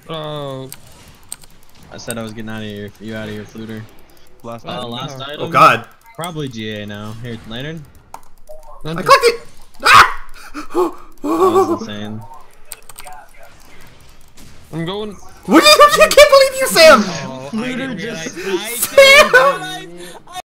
Oh. I said I was getting you out of here, Fluter. Last Last item. Oh God. Probably GA now. Here, lantern. I clicked it. Ah! That was insane. I'm going. What? I can't believe you, Sam. Oh, Fluter just. Sam!